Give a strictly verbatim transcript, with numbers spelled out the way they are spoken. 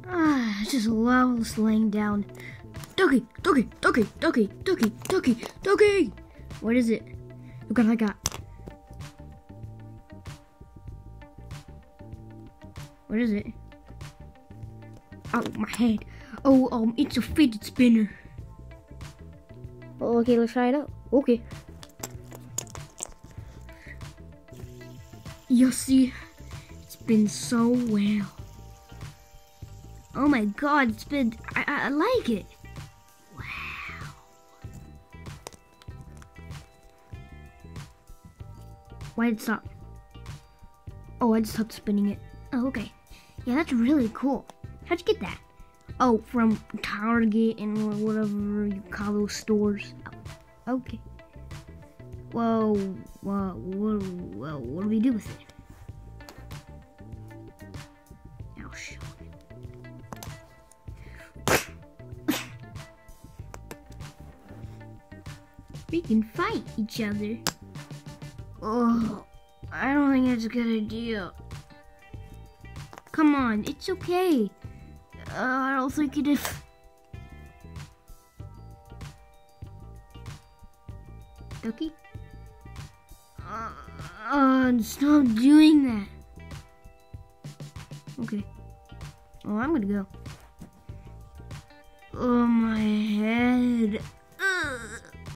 Ah, just loveless laying down. Ducky, Ducky, Ducky, Ducky, Ducky, Ducky, Ducky! What is it? Look what I got. What is it? Oh, my head. Oh, um, it's a fidget spinner. Oh, okay, let's try it out. Okay. You see, it's been so well. Oh my God, it's been, I, I, I like it. Wow. Why did it stop? Oh, I just stopped spinning it. Oh, okay. Yeah, that's really cool. How'd you get that? Oh, from Target and whatever you call those stores. Oh, okay. Whoa, whoa, whoa, whoa, what do we do with it? I'll show you. We can fight each other. Oh, I don't think that's a good idea. Come on, it's okay. Uh, I don't think it is. Ducky? Uh, uh, stop doing that. Okay. Well, I'm gonna go. Oh, my head.